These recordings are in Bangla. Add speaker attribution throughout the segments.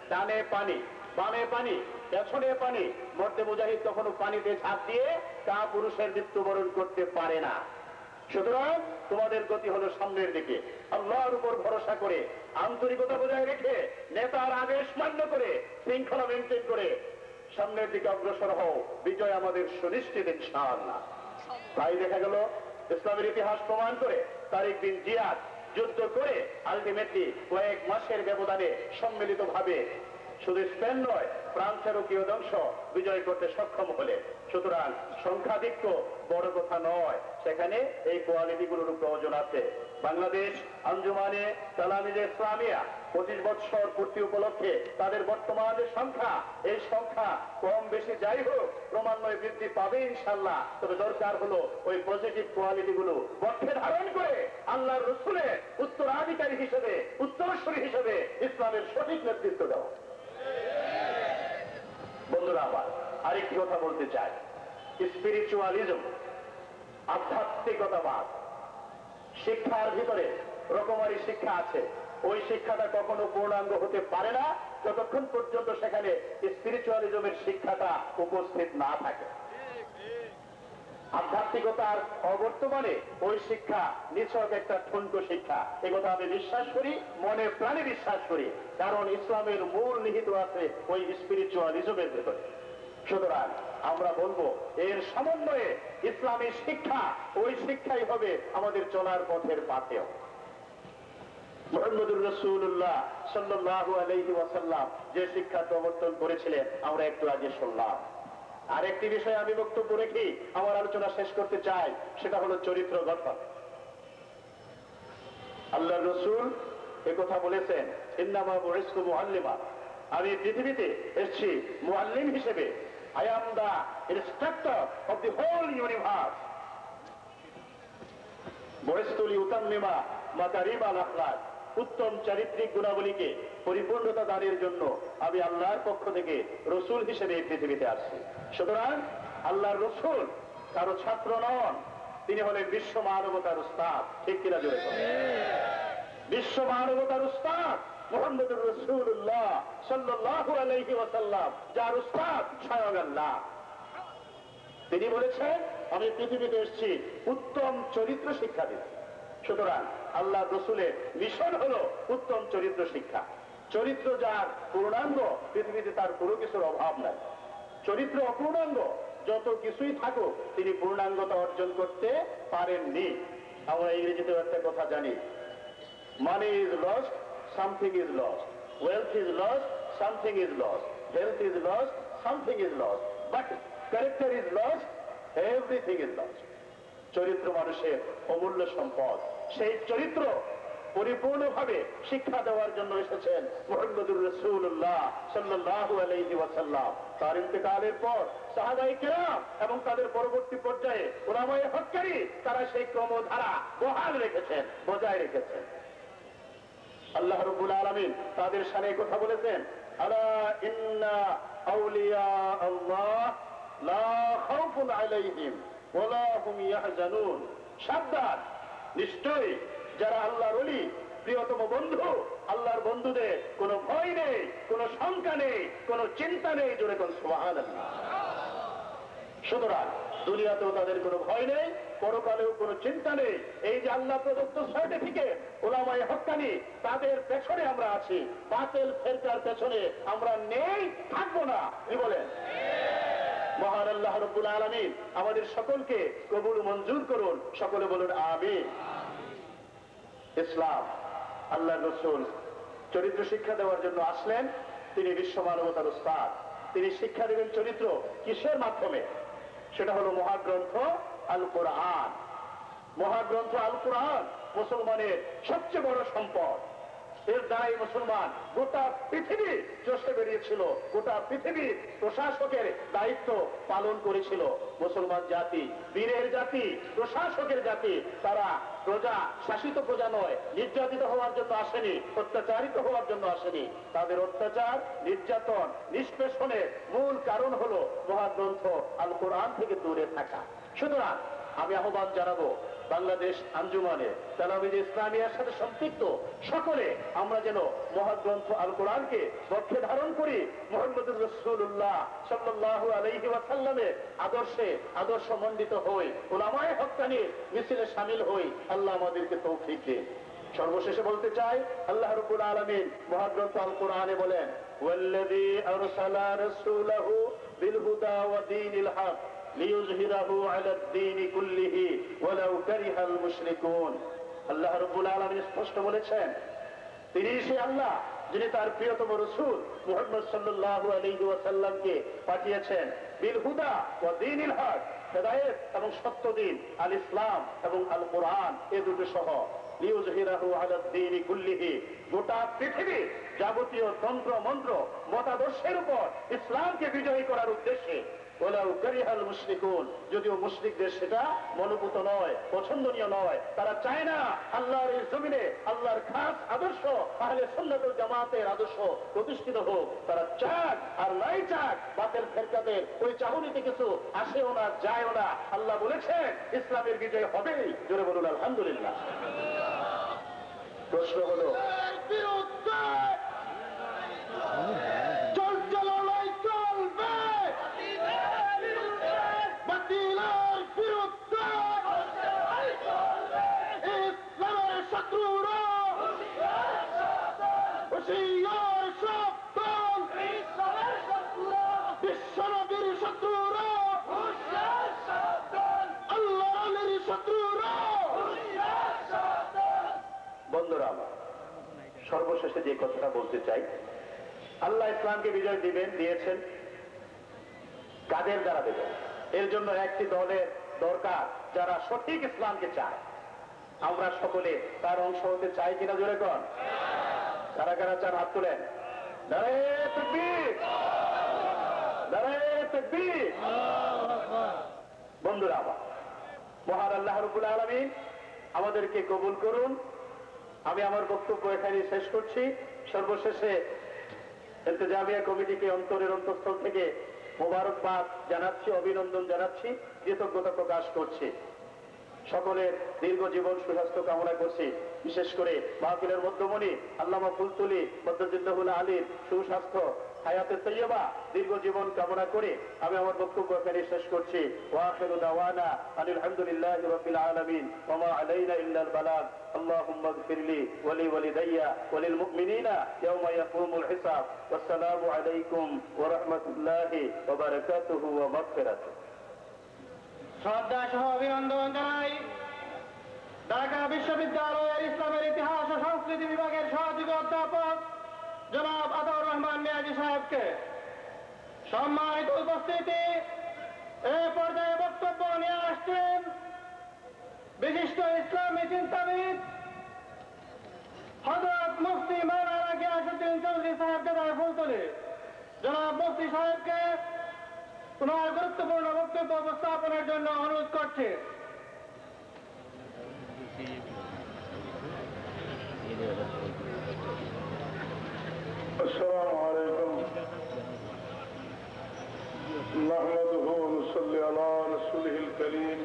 Speaker 1: ডানে পানি, বামে পানি, পেছনে পানি, মধ্যে মুজাহিদ কখনো পানিতে ঝাঁপ দিয়ে তা পুরুষের মৃত্যুবরণ করতে পারে না। সুতরাং তোমাদের গতি হলো সামনের দিকে, আল্লাহর উপর ভরসা করে, আন্তরিকতা বজায় রেখে, নেতার আদেশ মান্য করে, শৃঙ্খলা মেনটেন করে সামনের দিকে অগ্রসর হও। বিজয় আমাদের সুনিশ্চিত ইনশাআল্লাহ। তাই দেখা গেল ইসলামের ইতিহাস প্রমাণ করে তারিক বিন জিয়াদ যুদ্ধ করে আলটিমেটলি কয়েক মাসের ব্যবধানে সম্মিলিত ভাবে শুধু স্পেন নয়, ফ্রান্সেরও কিয়দংশ বিজয় করতে সক্ষম হলে। সুতরাং সংখ্যাধিক্য বড় কথা নয়, সেখানে এই কোয়ালিটিগুলোর প্রয়োজন আছে। বাংলাদেশ আঞ্জুমানে তালামিজে ইসলামিয়া 25 বছর পূর্তি উপলক্ষে তাদের বর্তমান যে সংখ্যা, এই সংখ্যা কম বেশি যাই হোক ক্রমান্বয়ে বৃদ্ধি পাবে ইনশাআল্লাহ। তবে দরকার হলো ওই পজিটিভ কোয়ালিটিগুলো বক্ষে ধারণ করে আল্লাহর রাসূলের উত্তরাধিকারী হিসেবে, উত্তরসূরি হিসেবে ইসলামের সঠিক নেতৃত্ব দেওয়া। বন্ধুরা আমার আরেকটি কথা বলতে চাই, স্পিরিচুয়ালিজম, আধ্যাত্মিকতাবাদ, শিক্ষার ভিতরে রকমারি শিক্ষা আছে। ওই শিক্ষাটা কখনো পূর্ণাঙ্গ হতে পারে না যতক্ষণ পর্যন্ত সেখানে স্পিরিচুয়ালিজমের শিক্ষাটা উপস্থিত না থাকে। আধ্যাত্মিকতার অবর্তমানে ওই শিক্ষা নিছক একটা ঠুনকো শিক্ষা, একথা আমি বিশ্বাস করি, মনে প্রাণে বিশ্বাস করি, কারণ ইসলামের মূল নিহিত আছে ওই স্পিরিচুয়ালিজমের ভেতরে। সুতরাং আমরা বলবো এর সমন্বয়ে ইসলামী শিক্ষা, ওই শিক্ষাই হবে আমাদের চলার পথের পাথেয়। মুহাম্মদুর রাসূলুল্লাহ সাল্লাল্লাহু আলাইহি ওয়াসাল্লাম যে শিক্ষা প্রবর্তন করেছিলেন আমরা একটু আগে শুনলাম। আরেকটি বিষয়ে আমি বক্তব্য রেখে আমার আলোচনা শেষ করতে চাই, সেটা হলো চরিত্র গঠন। আল্লাহর রাসূল একথা বলেছেন, ইন্নামা বুইসতু মুআল্লিমা, আমি পৃথিবীতে এসেছি মুআল্লিম হিসেবে। I am the instructor of the whole universe. বুইসতু লিউতাম্মিমা মাকারিমাল আখলাক, উত্তম চারিত্রিক গুণাবলীকে পরিপূর্ণতা দানের জন্য আমি আল্লাহর পক্ষ থেকে রসুল হিসেবে এই পৃথিবীতে আসছি। সুতরাং আল্লাহর রসুল কারো ছাত্র নন, তিনি হলেন বিশ্ব মানবতার উস্তাদ। ঠিক কিনা জোরে বলেন? বিশ্ব মানবতার উস্তাদ মুহাম্মদুর রাসূলুল্লাহ সাল্লাল্লাহু আলাইহি ওয়াসাল্লাম, যার উস্তাদ স্বয়ং আল্লাহ। তিনি বলেছেন আমি পৃথিবীতে এসেছি উত্তম চরিত্র শিক্ষা দিতে। সুতরাং আল্লাহ রসুলের মিশন হলো উত্তম চরিত্র শিক্ষা। চরিত্র যার পূর্ণাঙ্গ, পৃথিবীতে তার কোনো কিছুর অভাব নাই। চরিত্র অপূর্ণাঙ্গ, যত কিছুই থাকুক তিনি পূর্ণাঙ্গতা অর্জন করতে পারেননি। আমরা ইংরেজিতেও একটা কথা জানি, money is lost, something is lost, wealth is lost, something is lost, health is lost, something is lost, but character is lost, everything is lost. চরিত্র মানুষের অমূল্য সম্পদ। সেই চরিত্র পরিপূর্ণভাবে শিক্ষা দেওয়ার জন্য এসেছেন মুহাম্মদুর রাসূলুল্লাহ সাল্লাল্লাহু আলাইহি ওয়াসাল্লাম। তার ইন্তেকালের পর সাহাবায়ে কেরাম এবং তাদের পরবর্তী পর্যায়ে উলামায়ে হক্কানি তারা সেই ক্রমধারা বহাল রেখেছেন, বজায় রেখেছেন। আল্লাহ রাব্বুল আলামিন তাদের শানে কথা বলেছেন, আলা ইন্না আউলিয়া আল্লাহ লা খাউফুন আলাইহিম ওয়ালা হুম ইয়াহজানুন। সাবধান, নিশ্চয়ই যারা আল্লাহর ওলি, প্রিয়তম বন্ধু, আল্লাহর বন্ধুদের কোনো ভয় নেই, কোনো শঙ্কা নেই, কোনো চিন্তা নেই। জোরে কোন সুবহানাল্লাহ। সুতরাং দুনিয়াতেও তাদের কোনো ভয় নেই, পরকালেও কোনো চিন্তা নেই। এই যে আল্লাহ প্রদত্ত সার্টিফিকেট, উলামায়ে হক্কানি, তাদের পেছনে আমরা আছি। বাতিল ফেরকার পেছনে আমরা নেই, থাকবো না। কি বলেন? মহান আল্লাহ রাব্বুল আলামিন আমাদের সকলকে কবুল মঞ্জুর করুন। সকলে বলুন আমিন। ইসলাম, আল্লাহর রাসূল চরিত্র শিক্ষা দেওয়ার জন্য আসলেন। তিনি বিশ্ব মানবতার উস্তাদ। তিনি শিক্ষা দেবেন চরিত্র কিসের মাধ্যমে? সেটা হলো মহাগ্রন্থ আল কোরআন। মহাগ্রন্থ আল কোরআন মুসলমানের সবচেয়ে বড় সম্পদ। এর দ্বারাই মুসলমান গোটা পৃথিবী চষে বেরিয়েছিল, গোটা পৃথিবীর প্রশাসকের দায়িত্ব পালন করেছিল। মুসলমান জাতি বীরের জাতি, প্রশাসকের জাতি। তারা প্রজা, শাসিত প্রজা নয়, নির্যাতিত হওয়ার জন্য আসেনি, অত্যাচারিত হওয়ার জন্য আসেনি। তাদের অত্যাচার, নির্যাতন, নিষ্পেষণের মূল কারণ হলো মহাগ্রন্থ আল কোরআন থেকে দূরে থাকা। সুতরাং আমি আহ্বান জানাবো বাংলাদেশ আঞ্জুমানে তালাওয়াত ইসলামিয়ার সাথে সম্পৃক্ত সকলে আমরা যেন মহাগ্রন্থ আল কোরআনকে বক্ষে ধারণ করি, মুহাম্মদুর রাসূলুল্লাহ সাল্লাল্লাহু আলাইহি ওয়াসাল্লামের আদর্শ মণ্ডিত হই, উলামায়ে হক্কানির মিছিলে শামিল হই। আল্লাহ আমাদেরকে তৌফিক দিন। সর্বশেষে বলতে চাই, আল্লাহ রাব্বুল আলামিন মহাগ্রন্থ আল কোরআনে বলেন, ওয়াল্লাযী আরসালা রাসূলাহু বিল হুদা ওয়া দীনিল হক লিইয়ুযহিরাহু আলাদ দীনি কুল্লিহি ওয়ালাউ কারিহাল মুশরিকুন। আল্লাহ রাব্বুল আলামিন স্পষ্ট বলেছেন, তিনি সে আল্লাহ যিনি তার প্রিয়তম রাসূল মুহাম্মদ সাল্লাল্লাহু আলাইহি ওয়াসাল্লামকে পাঠিয়েছেন বিল হুদা ওয়া দীনিল হক, হেদায়েত এবং সত্য দিন, আল ইসলাম এবং আল কোরআন, এই দুটো সহ, লিইয়ুযহিরাহু আলাদ দীনি কুল্লিহি, গোটা পৃথিবী যাবতীয় তন্ত্র মন্ত্র মতাদর্শের উপর ইসলামকে বিজয়ী করার উদ্দেশ্যে। ওয়ালাউ কারিহাল মুশরিকুন, যদিও মুশরিকদের সেটা মনোভূত নয়, পছন্দনীয় নয়, তারা চায় না আল্লাহর এই জমিনে আল্লাহর খাস আদর্শ আহলে সুন্নাত ওয়াল জামাতের আদর্শ প্রতিষ্ঠিত হোক। তারা চাক আর নাই চাক, বাতিল ফেরকাদের ওই চাহনিতে কিছু আসেও না যায়ও না। আল্লাহ বলেছেন ইসলামের বিজয় হবেই। জোরে বলুন আলহামদুলিল্লাহ। প্রশ্ন হলো, বন্ধুরা আমার, সর্বশেষে যে কথাটা বলতে চাই, আল্লাহ ইসলামকে বিজয় দিবেন, দিয়েছেন, কাদের দ্বারা দেবেন? এর জন্য একটি দলের দরকার যারা সঠিক ইসলামকে চায়। আমরা সকলে তার অংশ হতে চাই কিনা জোরে কন? কারা কারা চান হাত তুলেন। নারায়ে তাকবীর, নারায়ে তাকবীর। বন্ধুরা আমার, মহান আল্লাহ রাব্বুল আলামিন আমাদেরকে কবুল করুন। আমি আমার বক্তব্য এখানে শেষ করছি। সর্বশেষে ইন্তেজামিয়া কমিটিকে অন্তরের অন্তঃস্থল থেকে মোবারকবাদ জানাচ্ছি, অভিনন্দন জানাচ্ছি, কৃতজ্ঞতা প্রকাশ করছি। সকলের দীর্ঘ জীবন সুস্বাস্থ্য কামনা করছি। বিশেষ করে মাহফিলের মধ্যমণি আল্লামা ফুলতুলি বদরুল্লাহুল আলীর সুস্বাস্থ্য, হায়াতে তৈয়বা, দীর্ঘ জীবন কামনা করে আমি আমার বক্তব্য এখানে শেষ করছি। ওয়া আখিরু দাওয়ানা আনিল হামদুলিল্লাহি রাব্বিল আলামিন ওয়া মা আলাইনা ইল্লাল বালাগ। আল্লাহুম্মা ইগফিরলি ওয়া লিওয়ালিদাইয়া ওয়া লিল মুমিনিনা ইয়াওমা ইয়াকুমুল হিসাব। ওয়াসসালামু আলাইকুম ওয়া রাহমাতুল্লাহি ওয়া বারাকাতুহু ওয়া মাগফিরাতুহু।
Speaker 2: শ্রদ্ধা সহ অভিনন্দন জানাই ঢাকা বিশ্ববিদ্যালয়ের ইসলামের ইতিহাস ও সংস্কৃতি বিভাগের সহযোগী অধ্যাপক জনাব আতাউর রহমান মিয়াজি সাহেবকে। সম্মানিত উপস্থিতি, এ পর্যায়ে বক্তব্য নিয়ে আসছেন বিশিষ্ট ইসলামী চিন্তাবিদ হযরত মুফতি মাওলানা গিয়াসউদ্দিন চৌধুরী সাহেব জাদায় ফুলতলী। জনাব মুফতি সাহেবকে ওনার গুরুত্বপূর্ণ বক্তব্য উপস্থাপনের জন্য অনুরোধ করছে।
Speaker 3: السلام عليكم نحمده ونصلي على رسوله الكريم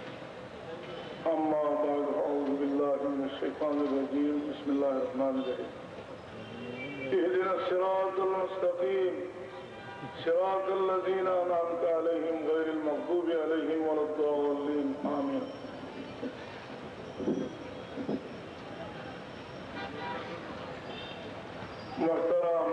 Speaker 3: أما بعد أعوذ بالله من الشيطان الرجيم بسم الله الرحمن الرحيم اهدنا الصراط المستقيم صراط الذين أنعمت عليهم غير المغضوب عليهم ولا الضالين آمين محترم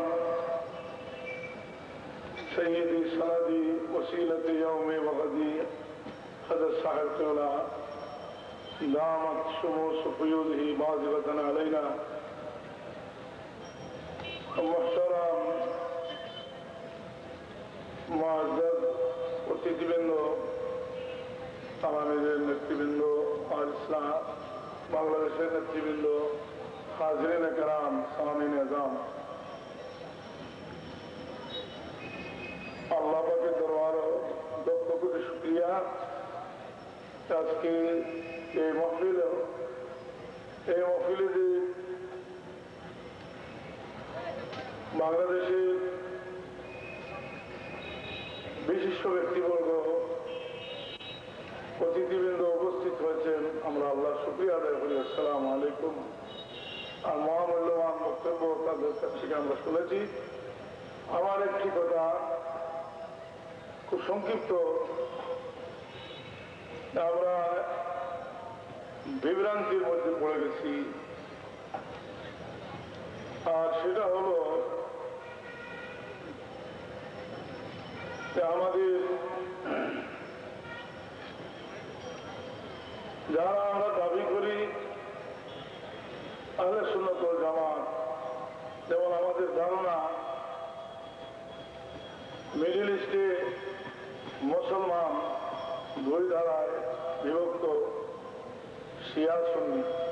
Speaker 3: سيدي سندي وسيلة يوم وغدي حضرت صاحب قبلہ دامت شموس فیوضه بازغة علينا محترم معزز অতিথিবৃন্দ, আমাদের নেতৃবৃন্দ, আর ইসলাম বাংলাদেশের নেতৃবৃন্দ, হাজরিন کرام, সামিন নিজাম, আল্লাহ পাকের দরবার লক্ষ কোটি শুকরিয়া। আজকে এই মহফিলে যে বাংলাদেশের বিশিষ্ট ব্যক্তিবর্গ, অতিথিবৃন্দ, বলছেন, আমরা আল্লাহ শুকরিয়া আদায় করি। আসসালামু আলাইকুম। আর মহামূল্যবান বক্তব্য তাদের কাছ থেকে আমরা শুনেছি। আমার একটি কথা খুব সংক্ষিপ্ত, আমরা বিভ্রান্তির মধ্যে পড়ে গেছি, আর সেটা হলো যে আমাদের যারা আমরা দাবি করি আহলে সুন্নাত ওয়াল জামাত, যেমন আমাদের ধারণা মিডল ইস্টে মুসলমান দুই ধারায় বিভক্ত, শিয়া সুন্নি।